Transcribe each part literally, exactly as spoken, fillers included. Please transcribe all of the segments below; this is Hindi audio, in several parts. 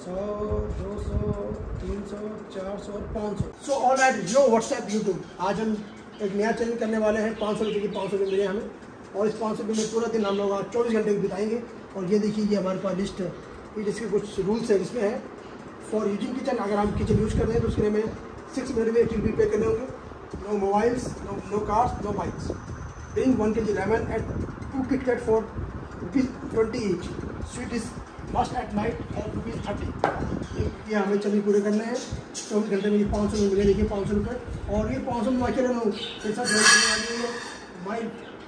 सौ, दो सौ, तीन सौ, चार सौ और पाँच सौ। सो ऑल राइट, जो व्हाट्सएप यूट्यूब, आज हम एक नया चैनल करने वाले हैं। पाँच सौ रुपये की पाँच सौ रुपये मिले हमें, और इस पाँच सौ रुपये में पूरा दिन हम लोग चौबीस घंटे बिताएंगे। और ये देखिए, ये हमारे पास लिस्ट है, ये जिसके कुछ रूल्स है इसमें है। फॉर यूजिंग किचन, अगर हम किचन यूज़ कर रहे हैं तो उसके लिए हमें सिक्स मिनट में एटी रुपये पे करने होंगे। No mobiles, no no cars, no bikes. Bring one K G lemon eight two KitKat for rupees twenty each. Sweet is must at night at rupees thirty. ये हमें चलिए पूरे करने हैं चौबीस घंटे में। ये पाँच सौ में मिले, देखिए पाँच सौ रुपये। और ये पाँच सौ में अकेले लोग पैसा माई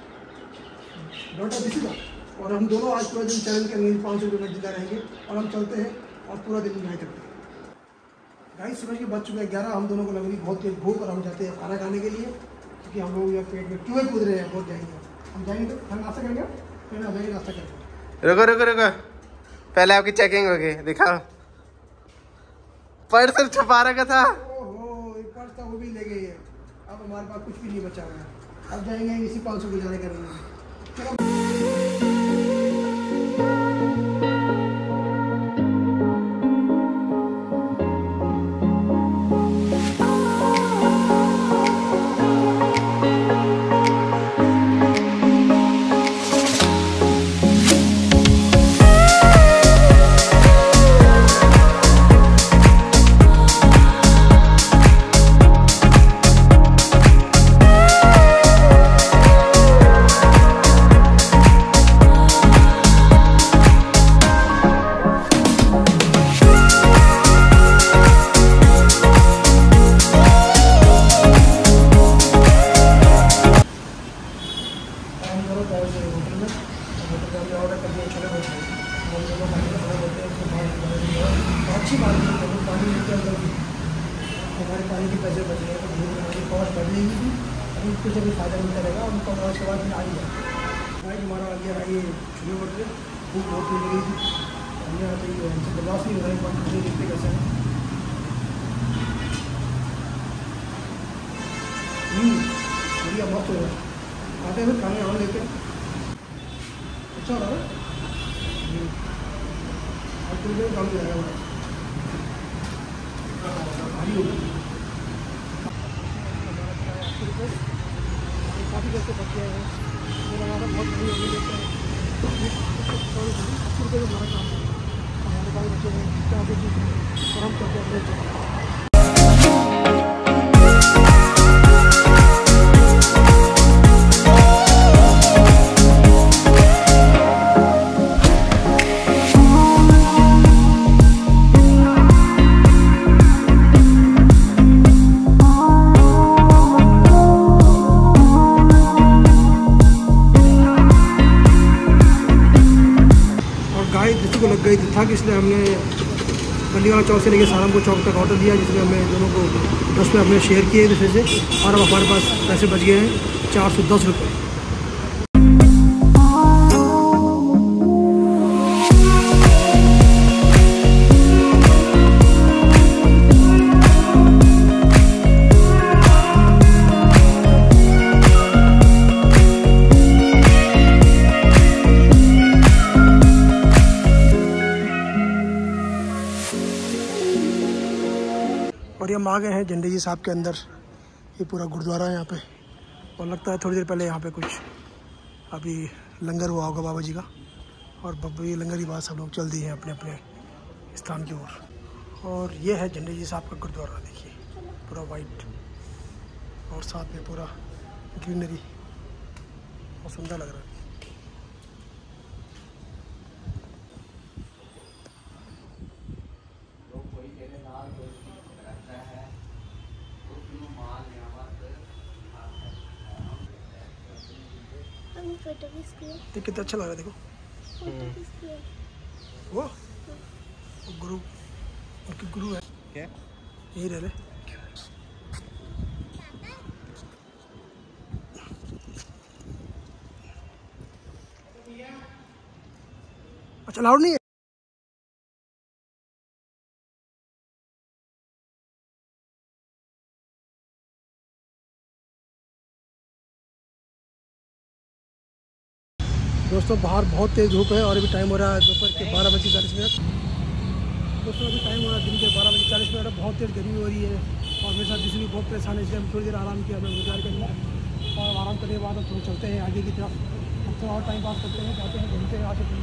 डॉटर दिसी का, और हम दोनों आज पूरा दिन चैलेंज करेंगे, पाँच सौ रुपये में जिंदा रहेंगे। और हम चलते हैं और पूरा दिन इंजॉय करते हैं। गाइस, सुबह के बज चुके हैं ग्यारह। हम दोनों को लग रही बहुत तेज भूख, और हम जाते हैं खाना खाने के लिए, क्योंकि हम लोग यहाँ पेट में चूहे कूद रहे हैं। बहुत जाएंगे, हम जाएंगे तो हम नाश्ता करेंगे, फिर हम जाएंगे नाश्ता करेंगे। रुको रुको रुको, पहले आपकी चेकिंग होगी, दिखाओ। पर्स छुपा रखा था। ओहो, एक पर्स था, वो भी ले गई है। अब हमारे पास कुछ भी नहीं बचा हुआ है। अब जाएंगे इसी पाँच सौ गुजारे करेंगे। अच्छी बात है, पानी हमारे पानी के पैसे बच गए, तो हमारी कॉस्ट बढ़ जाएगी। अभी कुछ अभी फायदा मिलता रहेगा, उनका कॉस्ट के बाद में आ ही जाए। भाई हमारा आ गया ये छुट्टी बढ़ गए, भूख बहुत मिल गई थी। हमने यहाँ पे हमसे बर्दाश्त नहीं हो रहा है, पानी मुझे देखते कैसे हैं। बढ़िया मस्त हो रहा है। आते हैं खाने और लेते हैं, अच्छा हो रहा है। और कुछ देर कम जाएगा, भारी होगा। काफ़ी पैसे बच गए हैं, हमारा बहुत भारी हो गया। अस्सी रुपये हमारा काम है, हमारे पास बच्चे हैं क्या चीज़, और हम करते हैं। को लग गई थी थक, इसलिए हमने गलीवाला चौक से लेकर सहारनपुर चौक तक ऑर्डर दिया, जिसमें हमने दोनों को दस रुपये हमने शेयर किए एक दूसरे से। और अब हमारे पास पैसे बच गए हैं चार सौ दस रुपये। और ये हम आ गए हैं झंडे जी साहब के अंदर। ये पूरा गुरुद्वारा है यहाँ पे, और लगता है थोड़ी देर पहले यहाँ पे कुछ अभी लंगर हुआ होगा बाबा जी का। और बाबा ये लंगर की बात सब लोग चल दिए हैं अपने अपने स्थान की ओर। और ये है झंडे जी साहब का गुरुद्वारा, देखिए पूरा वाइट, और साथ में पूरा ग्रीनरी, बहुत सुंदर लग रहा है। तो कितना अच्छा लग रहा है, देखो। वो गुरु, उनके गुरु है क्या, यही रह ले। अच्छा लाउड नहीं है। दोस्तों बाहर बहुत तेज़ धूप है, और अभी टाइम हो रहा है दोपहर के बारह बजे चालीस मिनट। दोस्तों अभी टाइम हो रहा है दिन के बारह बजे चालीस मिनट, बहुत तेज़ गर्मी हो रही है और मेरे साथ जिसमें बहुत परेशान है, इसलिए हम थोड़ी देर आराम किया, हमें गुजार करेंगे और आराम करने के बाद हम थोड़ा चलते हैं आगे की तरफ, अब थोड़ा और टाइम पास करते हैं, जाते हैं घूमते हैं आगे फिर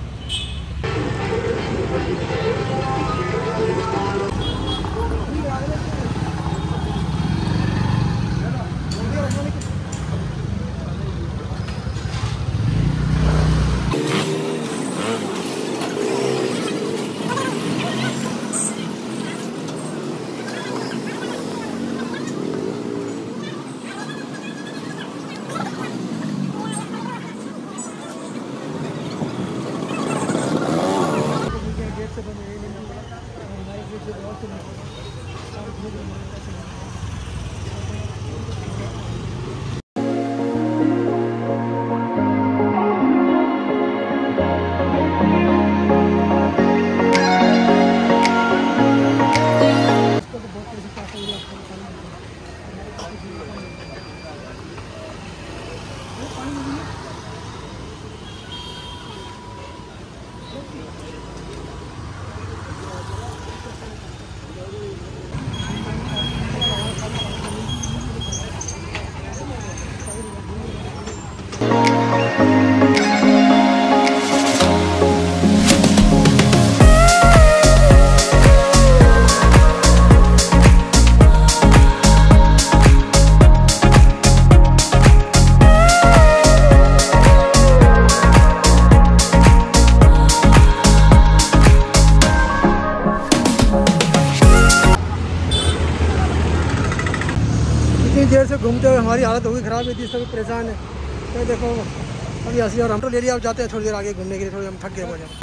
देर से घूमते हुए हमारी हालत होगी ख़राब, है सभी परेशान है। तो देखो अभी हंसी और हम तो ले लिया, अब जाते हैं थोड़ी देर आगे घूमने के लिए, थोड़ी हम थक गए वजह।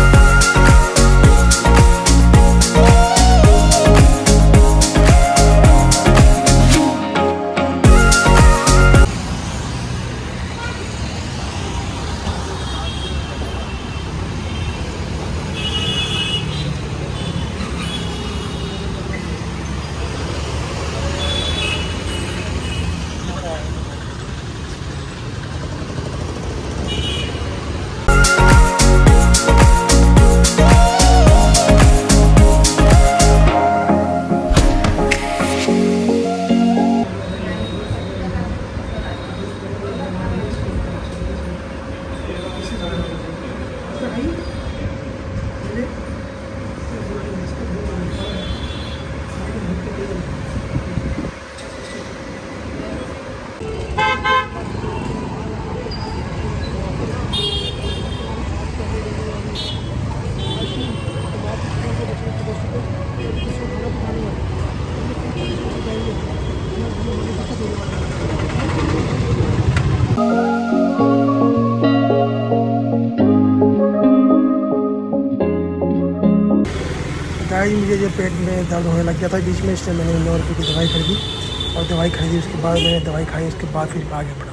गाइस मुझे जो पेट में दर्द होने लग गया था बीच में, इसलिए मैंने नौ रुपये की दवाई खरीदी और दवाई खरीदी, उसके बाद मैंने दवाई खाई, उसके बाद फिर आगे बढ़ा।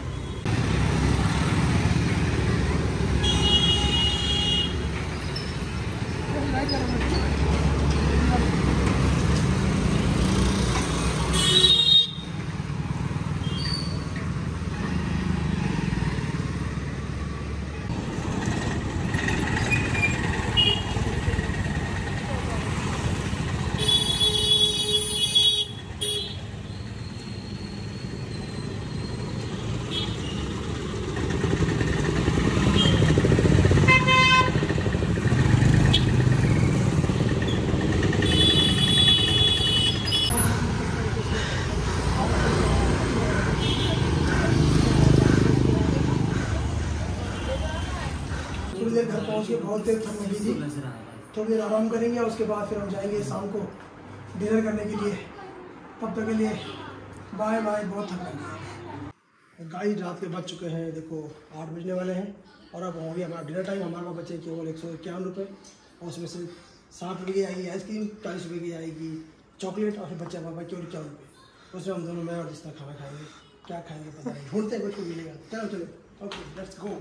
थोड़ी देर घर पहुँच के बहुत देर थक लगी थी, थोड़ी देर आराम करेंगे और उसके बाद फिर हम जाएंगे शाम को डिनर करने के लिए। तब तक के लिए बाय बाय, बहुत थक लगी है। गाइस रात के बज चुके हैं, देखो आठ बजने वाले हैं और अब हो गया हमारा डिनर टाइम। हमारे पास बचे केवल एक सौ इक्यावन रुपये और उसमें से साठ रुपये की आएगी आइसक्रीम, चालीस रुपये की आएगी चॉकलेट और फिर बच्चा पापा केवल इक्यावन रुपये। उसमें हम दोनों मैं और जिसका खाना खाएंगे, क्या खाएंगे पता नहीं, ढूंढते हैं कुछ को मिलेगा। चलो चलो ओके लेट्स गो।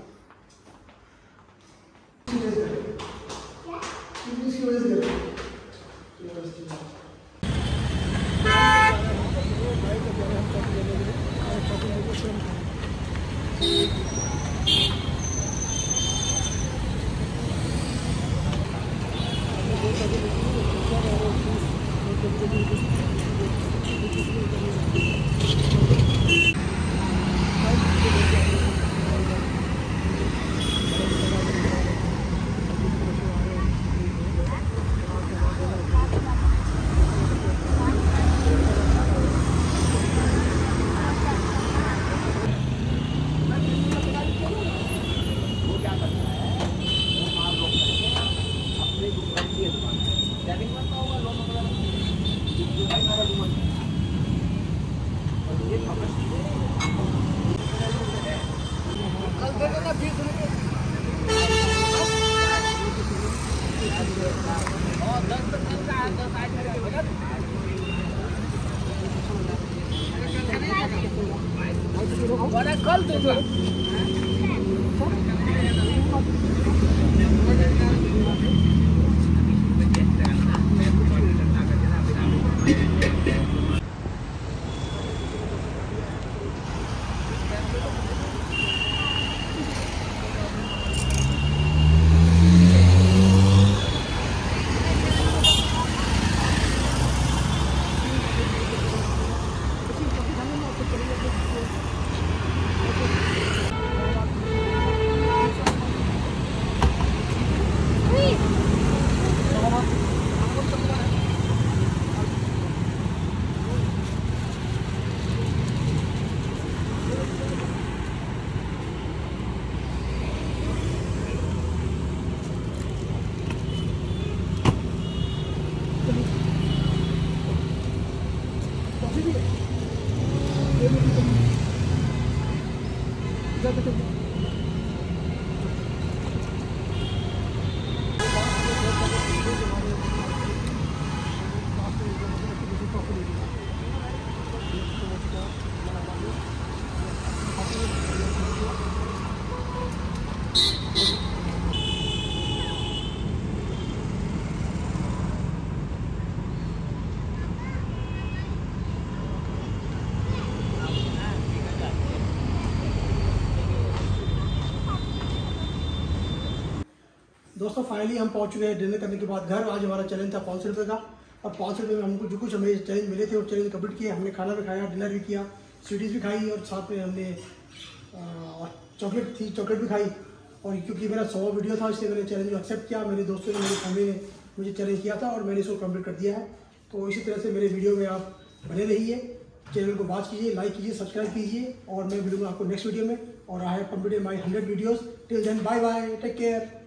इसकी वजह से कल तो दोस्तों फाइनली हम पहुंच चुके हैं डिनर करने के बाद घर। आज हमारा चैलेंज था पाँच सौ रुपये का और पाँच सौ रुपये में हमको जो कुछ हमें चैलेंज मिले थे और चैलेंज कंप्लीट किया। हमने खाना भी खाया, डिनर भी किया, स्वीटीज़ भी खाई और साथ में हमने और चॉकलेट थी चॉकलेट भी खाई। और क्योंकि मेरा सौ वीडियो था इसलिए मैंने चैलेंज को एक्सेप्ट किया। मेरे दोस्तों ने, मेरी फैमिली ने मुझे चैलेंज किया था और मैंने इसको कंप्लीट कर दिया है। तो इसी तरह से मेरे वीडियो में आप बने रहिए, चैनल को वॉच कीजिए, लाइक कीजिए, सब्सक्राइब कीजिए और मैं मिलूंगा आपको नेक्स्ट वीडियो में। और I have completed my hundred videos. Till then bye bye, take care.